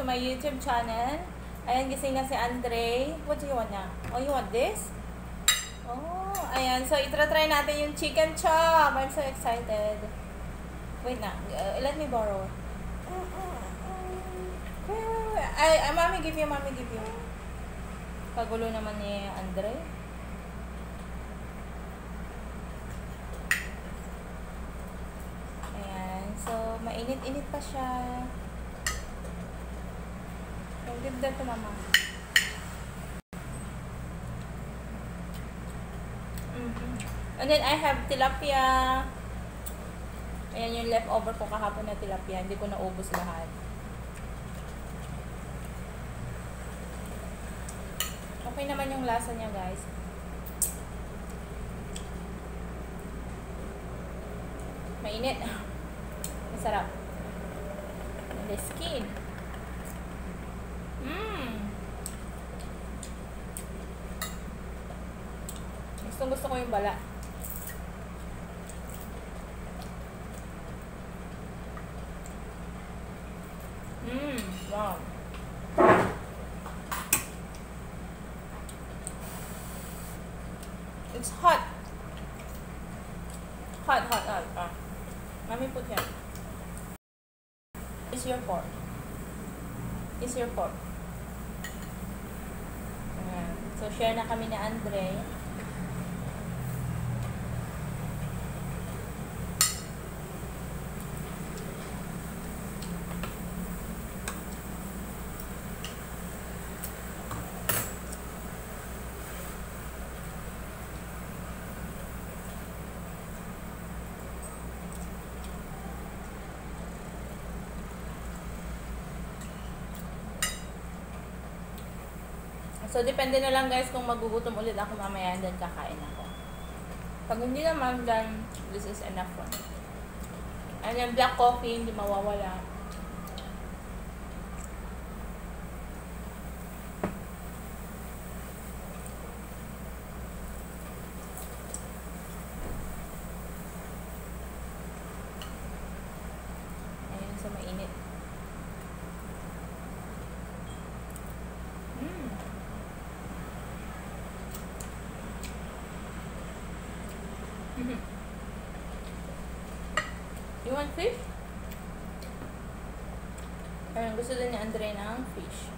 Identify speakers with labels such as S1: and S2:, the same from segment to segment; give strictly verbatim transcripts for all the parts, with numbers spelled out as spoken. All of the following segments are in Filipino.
S1: my YouTube channel. Ayan, gising na si Andre. What do you want na? Oh, you want this? Oh, ayan. So, itra-try natin yung chicken chop. I'm so excited. Wait na. Uh, let me borrow. Wait, wait, wait. Ay, ay, mommy give you, mommy give you. Pagulo naman ni Andre. Ayan. So, mainit-init pa siya. Give that to mama. Mm-hmm. And then I have tilapia. Ayan yung leftover ko kahapon na tilapia. Hindi ko naubos lahat. Okay naman yung lasa niya, guys. Mainit. Masarap. And the skin. Mmm. Gustong gusto ko yung bala. Mmm. Wow. It's hot. Hot, hot, hot. Ah. Mommy put here. It's your fork. It's your fork. So, share na kami ni Andre. So, depende na lang guys kung magugutom ulit ako mamaya, then kakain ako. Pag hindi naman, then this is enough for me. And yung black coffee, hindi mawawala. Ayun, so mainit. Mmm. You want fish? Ayun, gusto din ni Andre ng fish.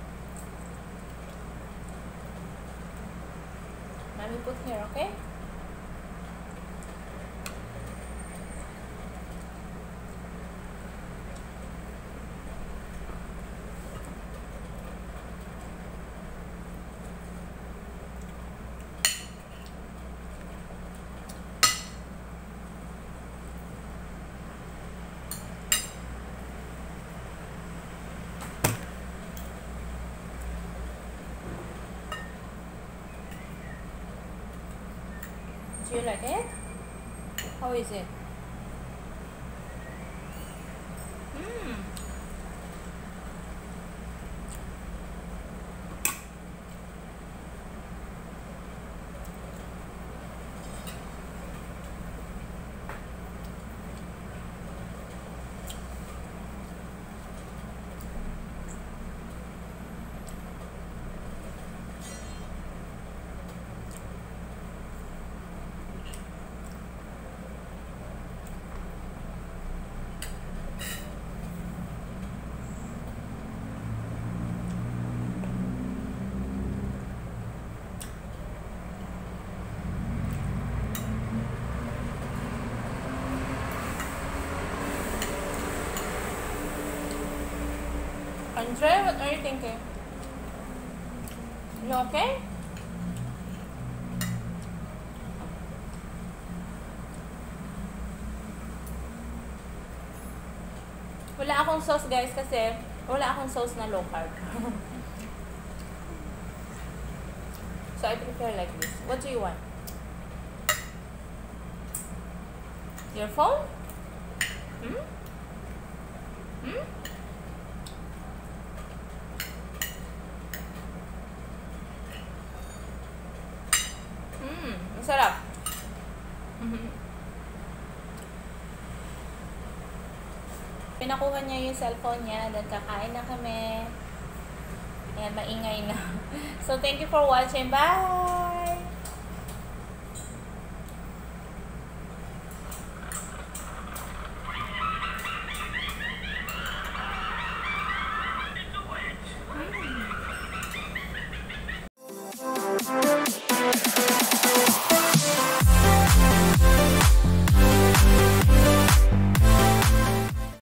S1: Let me put here, okay? Do you like it? How is it? Mmm. Andre, what are you thinking? You okay? Wala akong sauce guys kasi wala akong sauce na low carb. So I prefer like this. What do you want? Your phone? Hmm? Hmm? Hmm, masarap. Mm-hmm. pinakuha niya yung cellphone niya, then kakain na kami. Ayan, maingay na. So, thank you for watching. Bye!